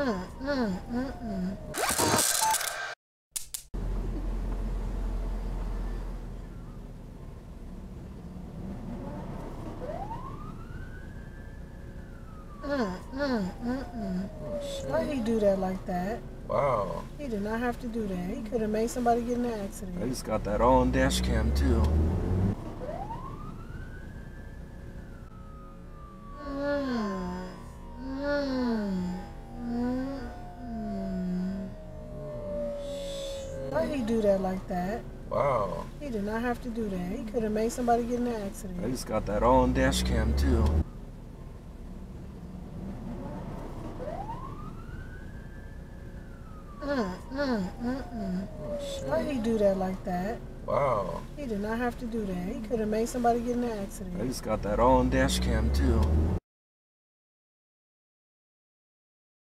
Why he do that like that? Wow. He did not have to do that. He could have made somebody get in an accident. He's got that on Dashcam too. Why he do that like that? Wow. He did not have to do that. He could have made somebody get in an accident. He's got that on Dashcam too. Why he do that like that? Wow. He did not have to do that. He could have made somebody get in an accident. He's got that on Dashcam too.